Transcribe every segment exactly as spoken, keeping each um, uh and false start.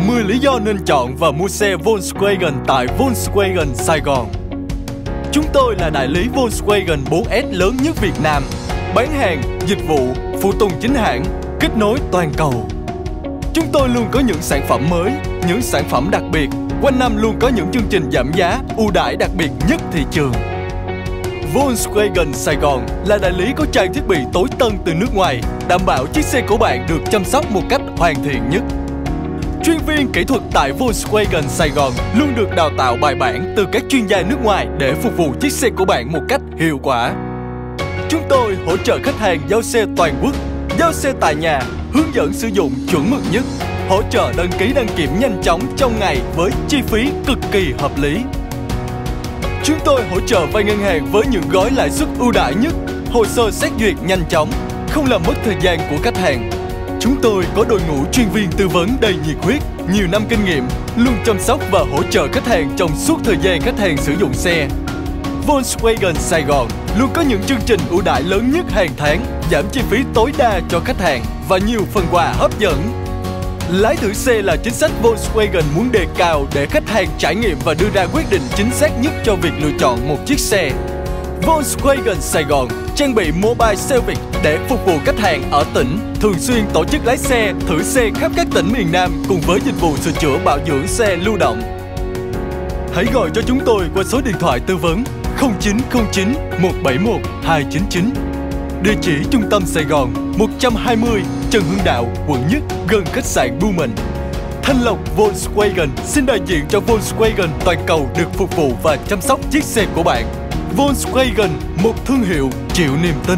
mười lý do nên chọn và mua xe Volkswagen tại Volkswagen Sài Gòn. Chúng tôi là đại lý Volkswagen bốn S lớn nhất Việt Nam, bán hàng, dịch vụ, phụ tùng chính hãng, kết nối toàn cầu. Chúng tôi luôn có những sản phẩm mới, những sản phẩm đặc biệt, quanh năm luôn có những chương trình giảm giá, ưu đãi đặc biệt nhất thị trường. Volkswagen Sài Gòn là đại lý có trang thiết bị tối tân từ nước ngoài, đảm bảo chiếc xe của bạn được chăm sóc một cách hoàn thiện nhất. Chuyên viên kỹ thuật tại Volkswagen Sài Gòn luôn được đào tạo bài bản từ các chuyên gia nước ngoài để phục vụ chiếc xe của bạn một cách hiệu quả. Chúng tôi hỗ trợ khách hàng giao xe toàn quốc, giao xe tại nhà, hướng dẫn sử dụng chuẩn mực nhất, hỗ trợ đăng ký đăng kiểm nhanh chóng trong ngày với chi phí cực kỳ hợp lý. Chúng tôi hỗ trợ vay ngân hàng với những gói lãi suất ưu đãi nhất, hồ sơ xét duyệt nhanh chóng, không làm mất thời gian của khách hàng. Chúng tôi có đội ngũ chuyên viên tư vấn đầy nhiệt huyết, nhiều năm kinh nghiệm, luôn chăm sóc và hỗ trợ khách hàng trong suốt thời gian khách hàng sử dụng xe. Volkswagen Sài Gòn luôn có những chương trình ưu đãi lớn nhất hàng tháng, giảm chi phí tối đa cho khách hàng và nhiều phần quà hấp dẫn. Lái thử xe là chính sách Volkswagen muốn đề cao để khách hàng trải nghiệm và đưa ra quyết định chính xác nhất cho việc lựa chọn một chiếc xe. Volkswagen Sài Gòn trang bị mobile service để phục vụ khách hàng ở tỉnh, thường xuyên tổ chức lái xe, thử xe khắp các tỉnh miền Nam cùng với dịch vụ sửa chữa bảo dưỡng xe lưu động. Hãy gọi cho chúng tôi qua số điện thoại tư vấn không chín không chín một bảy một hai chín chín. Địa chỉ trung tâm Sài Gòn, một trăm hai mươi Trần Hưng Đạo, quận Nhất, gần khách sạn Blumen. Thanh Lộc Volkswagen xin đại diện cho Volkswagen toàn cầu được phục vụ và chăm sóc chiếc xe của bạn. Volkswagen, một thương hiệu chịu niềm tin.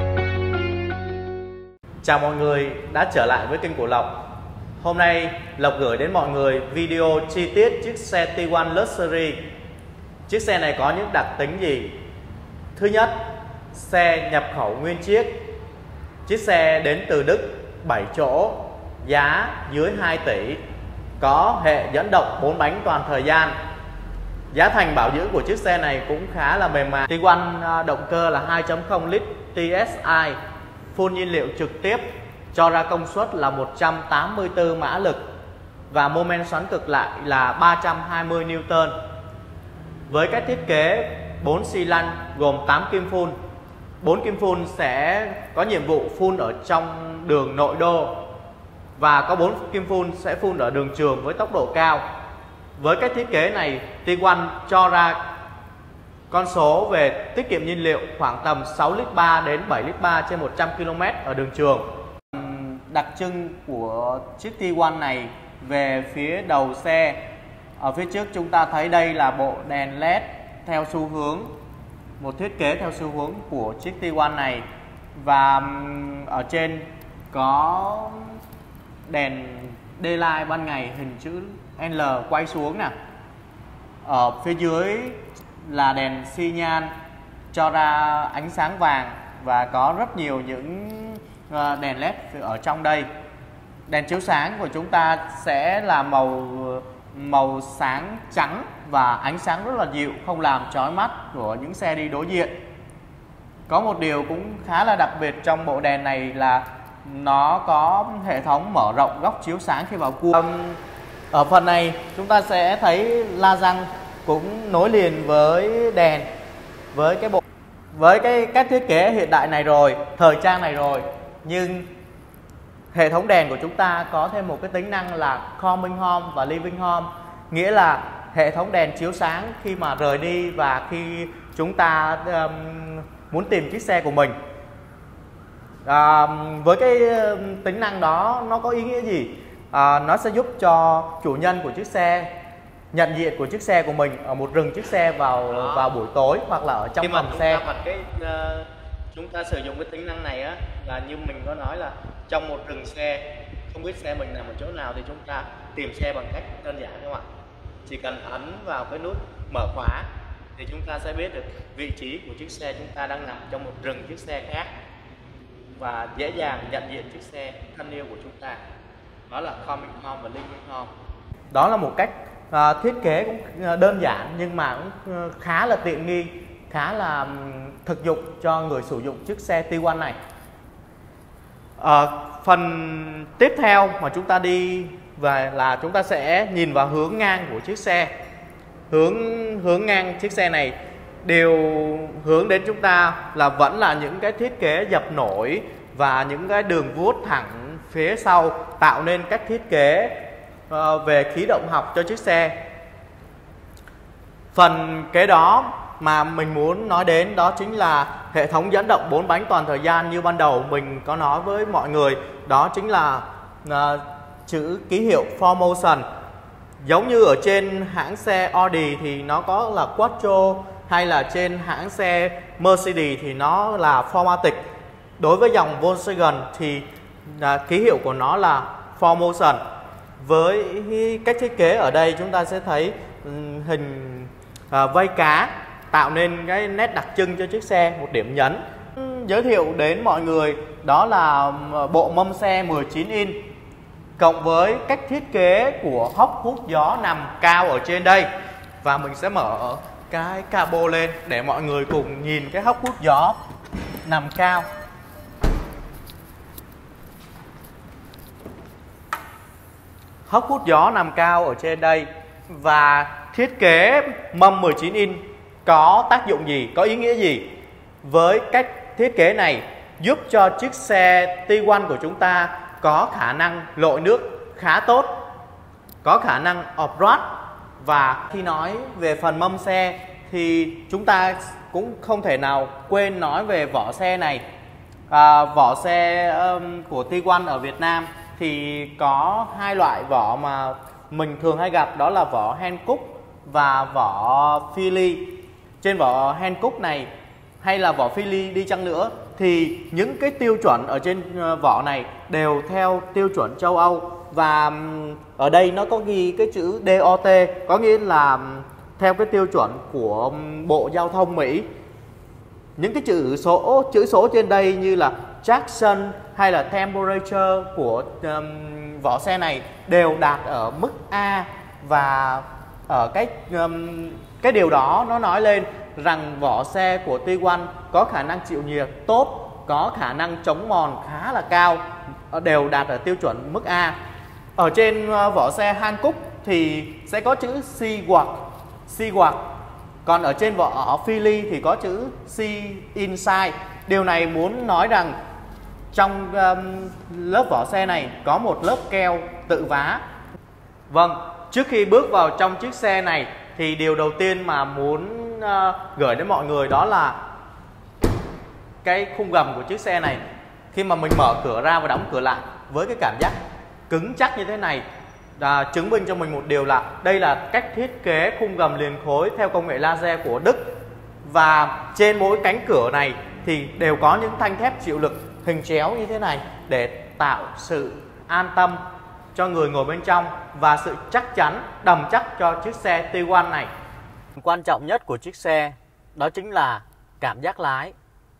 Chào mọi người đã trở lại với kênh của Lộc. Hôm nay Lộc gửi đến mọi người video chi tiết chiếc xe T một Luxury. Chiếc xe này có những đặc tính gì? Thứ nhất, xe nhập khẩu nguyên chiếc. Chiếc xe đến từ Đức, bảy chỗ, giá dưới hai tỷ, có hệ dẫn động bốn bánh toàn thời gian. Giá thành bảo dưỡng của chiếc xe này cũng khá là mềm mại. T một động cơ là hai chấm không lít T S I, phun nhiên liệu trực tiếp, cho ra công suất là một trăm tám mươi tư mã lực và mô men xoắn cực lại là ba trăm hai mươi Newton. Với cách thiết kế bốn xi lanh gồm tám kim phun. bốn kim phun sẽ có nhiệm vụ phun ở trong đường nội đô và có bốn kim phun sẽ phun ở đường trường với tốc độ cao. Với cách thiết kế này, T một cho ra con số về tiết kiệm nhiên liệu khoảng tầm sáu lít ba đến bảy lít ba trên một trăm ki lô mét ở đường trường. Đặc trưng của chiếc T một này về phía đầu xe, ở phía trước chúng ta thấy đây là bộ đèn led theo xu hướng, một thiết kế theo xu hướng của chiếc T một này, và ở trên có đèn daylight ban ngày hình chữ L quay xuống nè. Ở phía dưới là đèn xi nhan cho ra ánh sáng vàng và có rất nhiều những đèn led ở trong đây. Đèn chiếu sáng của chúng ta sẽ là màu màu sáng trắng và ánh sáng rất là dịu, không làm chói mắt của những xe đi đối diện. Có một điều cũng khá là đặc biệt trong bộ đèn này là nó có hệ thống mở rộng góc chiếu sáng khi vào cua. Ở phần này chúng ta sẽ thấy la răng cũng nối liền với đèn, với cái bộ với cái cách thiết kế hiện đại này rồi, thời trang này rồi, nhưng hệ thống đèn của chúng ta có thêm một cái tính năng là Coming Home và Living Home, nghĩa là hệ thống đèn chiếu sáng khi mà rời đi và khi chúng ta um, muốn tìm chiếc xe của mình. À, với cái tính năng đó nó có ý nghĩa gì? À, nó sẽ giúp cho chủ nhân của chiếc xe nhận diện của chiếc xe của mình ở một rừng chiếc xe vào đó, vào buổi tối hoặc là ở trong khi mà phòng chúng xe. Ta bật cái uh, chúng ta sử dụng cái tính năng này á, là như mình có nói là trong một rừng xe không biết xe mình nằm ở chỗ nào thì chúng ta tìm xe bằng cách đơn giản không ạ? Chỉ cần ấn vào cái nút mở khóa thì chúng ta sẽ biết được vị trí của chiếc xe chúng ta đang nằm trong một rừng chiếc xe khác và dễ dàng nhận diện chiếc xe thân yêu của chúng ta. Đó là Coming Home và Living Home. Đó là một cách à, thiết kế cũng đơn giản nhưng mà cũng khá là tiện nghi, khá là thực dụng cho người sử dụng chiếc xe T một này. À, phần tiếp theo mà chúng ta đi và là chúng ta sẽ nhìn vào hướng ngang của chiếc xe. Hướng hướng ngang chiếc xe này đều hướng đến chúng ta là vẫn là những cái thiết kế dập nổi và những cái đường vuốt thẳng phía sau, tạo nên cách thiết kế uh, về khí động học cho chiếc xe. Phần kế đó mà mình muốn nói đến đó chính là hệ thống dẫn động bốn bánh toàn thời gian. Như ban đầu mình có nói với mọi người, đó chính là uh, chữ ký hiệu four motion. Giống như ở trên hãng xe Audi thì nó có là Quattro, hay là trên hãng xe Mercedes thì nó là four matic. Đối với dòng Volkswagen thì uh, ký hiệu của nó là four motion. Với cách thiết kế ở đây chúng ta sẽ thấy um, hình uh, vây cá tạo nên cái nét đặc trưng cho chiếc xe, một điểm nhấn. Giới thiệu đến mọi người đó là bộ mâm xe mười chín inch cộng với cách thiết kế của hốc hút gió nằm cao ở trên đây. Và mình sẽ mở cái cabo lên để mọi người cùng nhìn cái hốc hút gió nằm cao. Hốc hút gió nằm cao ở trên đây. Và thiết kế mâm mười chín inch có tác dụng gì, có ý nghĩa gì? Với cách thiết kế này giúp cho chiếc xe T một của chúng ta có khả năng lội nước khá tốt, có khả năng off-road. Và khi nói về phần mâm xe thì chúng ta cũng không thể nào quên nói về vỏ xe này. à, Vỏ xe um, của T một ở Việt Nam thì có hai loại vỏ mà mình thường hay gặp, đó là vỏ Hankook và vỏ Philly. Trên vỏ Hankook này hay là vỏ Philly đi chăng nữa thì những cái tiêu chuẩn ở trên vỏ này đều theo tiêu chuẩn châu Âu. Và ở đây nó có ghi cái chữ D O T, có nghĩa là theo cái tiêu chuẩn của Bộ Giao thông Mỹ. Những cái chữ số chữ số trên đây như là traction hay là temperature của um, vỏ xe này đều đạt ở mức A. Và ở cái um, cái điều đó nó nói lên rằng vỏ xe của T một có khả năng chịu nhiệt tốt, có khả năng chống mòn khá là cao, đều đạt ở tiêu chuẩn mức A. Ở trên vỏ xe Hankook thì sẽ có chữ Seaward, Seaward. Còn ở trên vỏ Philly thì có chữ C inside. Điều này muốn nói rằng trong um, lớp vỏ xe này có một lớp keo tự vá. Vâng, trước khi bước vào trong chiếc xe này thì điều đầu tiên mà muốn uh, gửi đến mọi người đó là cái khung gầm của chiếc xe này. Khi mà mình mở cửa ra và đóng cửa lại với cái cảm giác cứng chắc như thế này, à, chứng minh cho mình một điều là đây là cách thiết kế khung gầm liền khối theo công nghệ laser của Đức. Và trên mỗi cánh cửa này thì đều có những thanh thép chịu lực hình chéo như thế này để tạo sự an tâm cho người ngồi bên trong và sự chắc chắn, đầm chắc cho chiếc xe T một này. Quan trọng nhất của chiếc xe đó chính là cảm giác lái.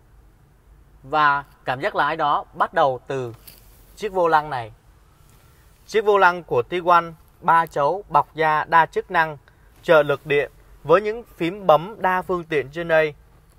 Và cảm giác lái đó bắt đầu từ chiếc vô lăng này. Chiếc vô lăng của T một ba chấu bọc da đa chức năng, trợ lực điện với những phím bấm đa phương tiện trên đây.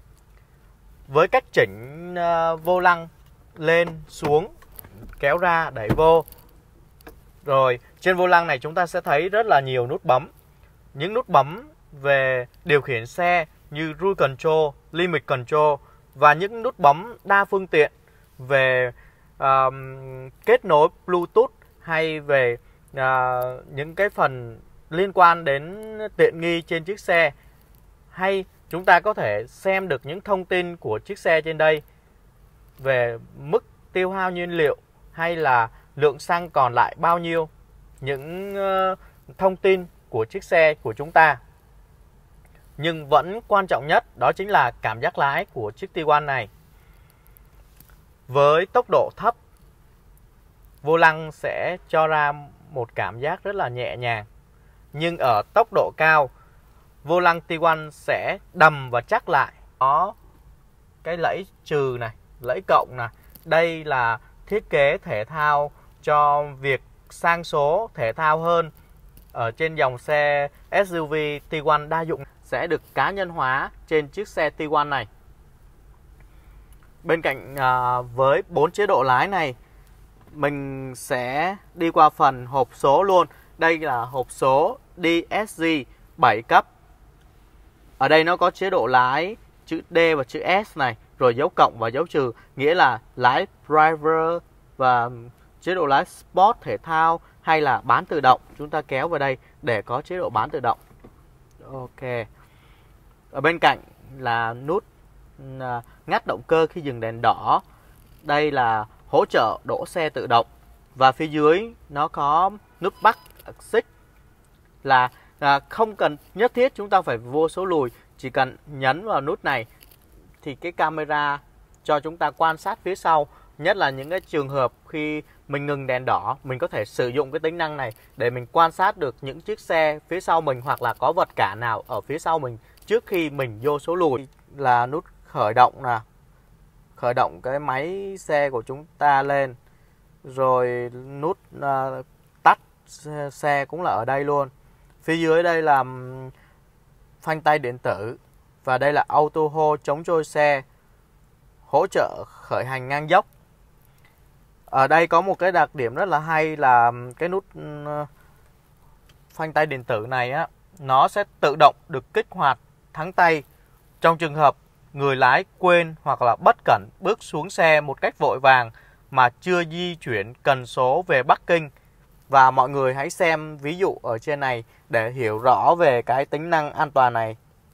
Với cách chỉnh uh, vô lăng lên, xuống, kéo ra, đẩy vô. Rồi trên vô lăng này chúng ta sẽ thấy rất là nhiều nút bấm. Những nút bấm về điều khiển xe như Cruise Control, Limit Control và những nút bấm đa phương tiện về uh, kết nối Bluetooth hay về uh, những cái phần liên quan đến tiện nghi trên chiếc xe. Hay chúng ta có thể xem được những thông tin của chiếc xe trên đây về mức tiêu hao nhiên liệu hay là lượng xăng còn lại bao nhiêu, những uh, thông tin của chiếc xe của chúng ta. Nhưng vẫn quan trọng nhất đó chính là cảm giác lái của chiếc T một này. Với tốc độ thấp, vô lăng sẽ cho ra một cảm giác rất là nhẹ nhàng. Nhưng ở tốc độ cao, vô lăng T một sẽ đầm và chắc lại. Có cái lẫy trừ này, lẫy cộng này. Đây là thiết kế thể thao cho việc sang số thể thao hơn. Ở trên dòng xe ét u vê T một đa dụng sẽ được cá nhân hóa trên chiếc xe T một này. Bên cạnh à, với bốn chế độ lái này mình sẽ đi qua phần hộp số luôn. Đây là hộp số đê ét giê bảy cấp. Ở đây nó có chế độ lái chữ D và chữ S này, rồi dấu cộng và dấu trừ, nghĩa là lái driver và chế độ lái Sport thể thao hay là bán tự động. Chúng ta kéo vào đây để có chế độ bán tự động. Ok. Ở bên cạnh là nút ngắt động cơ khi dừng đèn đỏ. Đây là hỗ trợ đỗ xe tự động. Và phía dưới nó có nút Park Assist, là à, không cần nhất thiết chúng ta phải vô số lùi, chỉ cần nhấn vào nút này thì cái camera cho chúng ta quan sát phía sau. Nhất là những cái trường hợp khi mình ngừng đèn đỏ, mình có thể sử dụng cái tính năng này để mình quan sát được những chiếc xe phía sau mình, hoặc là có vật cản nào ở phía sau mình trước khi mình vô số lùi. Là nút khởi động nè, khởi động cái máy xe của chúng ta lên. Rồi nút uh, tắt xe cũng là ở đây luôn. Phía dưới đây là phanh tay điện tử. Và đây là auto hold chống trôi xe, hỗ trợ khởi hành ngang dốc. Ở đây có một cái đặc điểm rất là hay là cái nút uh, phanh tay điện tử này á, nó sẽ tự động được kích hoạt thắng tay trong trường hợp người lái quên hoặc là bất cẩn bước xuống xe một cách vội vàng mà chưa di chuyển cần số về Bắc Kinh. Và mọi người hãy xem ví dụ ở trên này để hiểu rõ về cái tính năng an toàn này.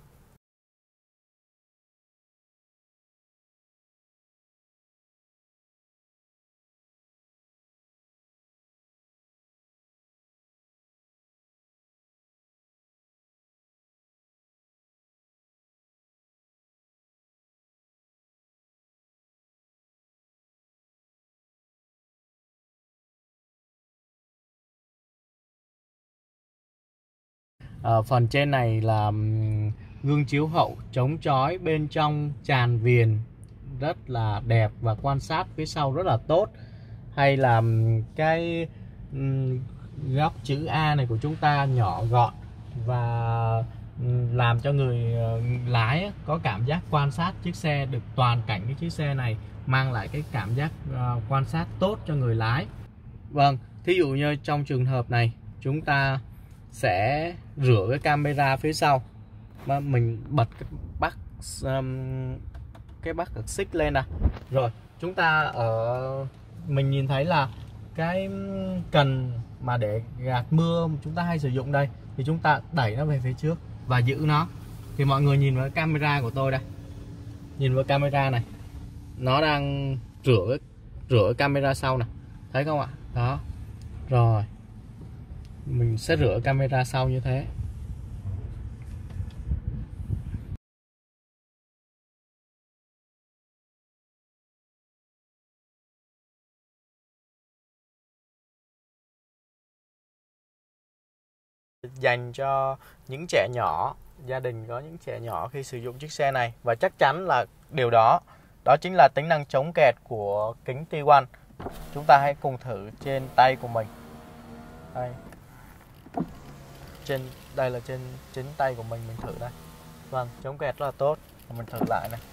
Ở phần trên này là gương chiếu hậu chống chói, bên trong tràn viền rất là đẹp và quan sát phía sau rất là tốt. Hay là cái góc chữ A này của chúng ta nhỏ gọn và làm cho người lái có cảm giác quan sát chiếc xe được toàn cảnh cái chiếc xe này, mang lại cái cảm giác quan sát tốt cho người lái. Vâng, thí dụ như trong trường hợp này chúng ta sẽ rửa cái camera phía sau, mà mình bật cái bắt um, cái bắt xích lên nè, rồi chúng ta ở mình nhìn thấy là cái cần mà để gạt mưa chúng ta hay sử dụng đây, thì chúng ta đẩy nó về phía trước và giữ nó. Thì mọi người nhìn vào camera của tôi đây, nhìn vào camera này, nó đang rửa rửa camera sau này, thấy không ạ? Đó, rồi mình sẽ rửa camera sau như thế. Dành cho những trẻ nhỏ, gia đình có những trẻ nhỏ khi sử dụng chiếc xe này. Và chắc chắn là điều đó, đó chính là tính năng chống kẹt của kính T một. Chúng ta hãy cùng thử trên tay của mình. Đây. Trên đây là trên chính tay của mình mình thử đây. Vâng, chống kẹt rất là tốt. Mình thử lại này,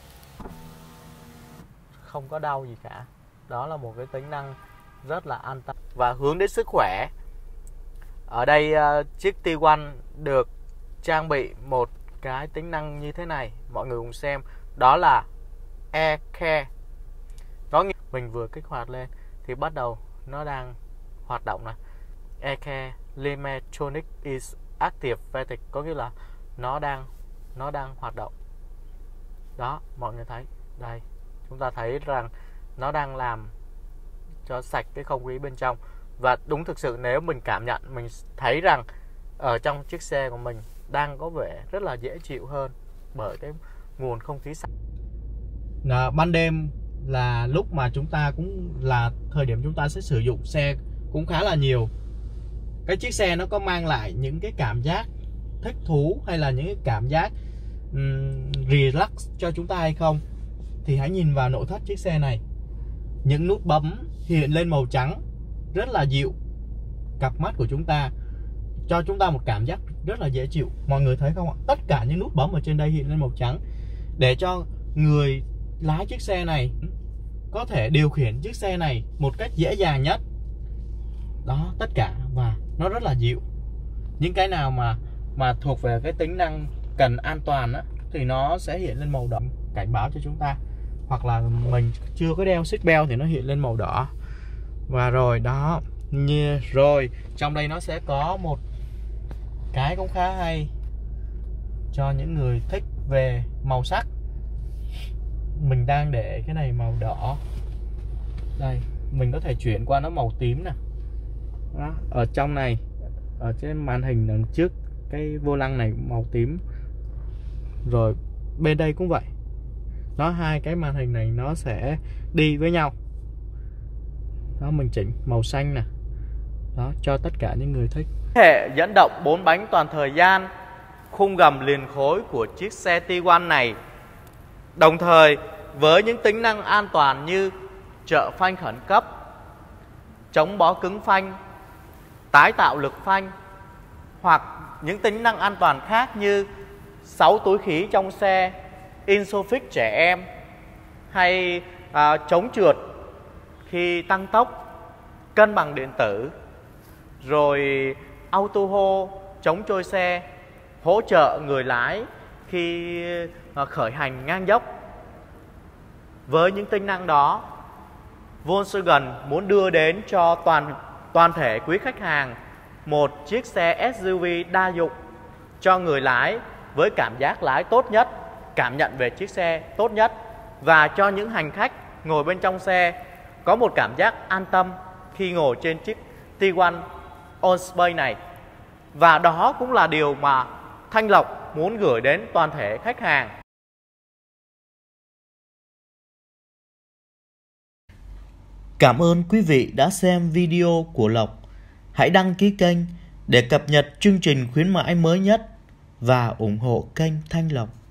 không có đau gì cả. Đó là một cái tính năng rất là an tâm và hướng đến sức khỏe. Ở đây uh, chiếc T một được trang bị một cái tính năng như thế này, mọi người cùng xem. Đó là Air Care. Nó mình vừa kích hoạt lên thì bắt đầu nó đang hoạt động này. Air Care Electronic is active fatigue, có nghĩa là nó đang nó đang hoạt động. Đó, mọi người thấy đây, chúng ta thấy rằng nó đang làm cho sạch cái không khí bên trong. Và đúng thực sự nếu mình cảm nhận, mình thấy rằng ở trong chiếc xe của mình đang có vẻ rất là dễ chịu hơn bởi cái nguồn không khí sạch. Là ban đêm là lúc mà chúng ta cũng là thời điểm chúng ta sẽ sử dụng xe cũng khá là nhiều. Cái chiếc xe nó có mang lại những cái cảm giác thích thú hay là những cái cảm giác um, relax cho chúng ta hay không, thì hãy nhìn vào nội thất chiếc xe này. Những nút bấm hiện lên màu trắng rất là dịu cặp mắt của chúng ta, cho chúng ta một cảm giác rất là dễ chịu. Mọi người thấy không ạ? Tất cả những nút bấm ở trên đây hiện lên màu trắng để cho người lái chiếc xe này có thể điều khiển chiếc xe này một cách dễ dàng nhất. Đó, tất cả, và nó rất là dịu. Những cái nào mà mà thuộc về cái tính năng cần an toàn á, thì nó sẽ hiện lên màu đỏ cảnh báo cho chúng ta. Hoặc là mình chưa có đeo seat belt thì nó hiện lên màu đỏ. Và rồi đó, như rồi trong đây nó sẽ có một cái cũng khá hay cho những người thích về màu sắc. Mình đang để cái này màu đỏ. Đây, mình có thể chuyển qua nó màu tím nè. Đó, ở trong này, ở trên màn hình đằng trước cái vô lăng này màu tím. Rồi bên đây cũng vậy. Nó hai cái màn hình này nó sẽ đi với nhau. Đó, mình chỉnh màu xanh nè. Đó, cho tất cả những người thích. Hệ dẫn động bốn bánh toàn thời gian, khung gầm liền khối của chiếc xe Tiguan này, đồng thời với những tính năng an toàn như trợ phanh khẩn cấp, chống bó cứng phanh, tái tạo lực phanh, hoặc những tính năng an toàn khác như sáu túi khí trong xe, Isofix trẻ em, hay à, chống trượt khi tăng tốc, cân bằng điện tử, rồi auto hold, chống trôi xe, hỗ trợ người lái khi à, khởi hành ngang dốc. Với những tính năng đó, Volkswagen muốn đưa đến cho toàn toàn thể quý khách hàng một chiếc xe ét u vê đa dụng cho người lái với cảm giác lái tốt nhất, cảm nhận về chiếc xe tốt nhất, và cho những hành khách ngồi bên trong xe có một cảm giác an tâm khi ngồi trên chiếc Tiguan Allspace này. Và đó cũng là điều mà Thanh Lộc muốn gửi đến toàn thể khách hàng. Cảm ơn quý vị đã xem video của Lộc. Hãy đăng ký kênh để cập nhật chương trình khuyến mãi mới nhất và ủng hộ kênh Thanh Lộc.